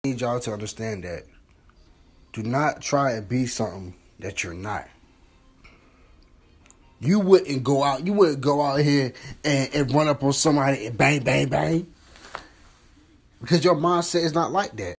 need y'all to understand that. Do not try and be something that you're not. You wouldn't go out here and run up on somebody and bang, bang, bang. Because your mindset is not like that.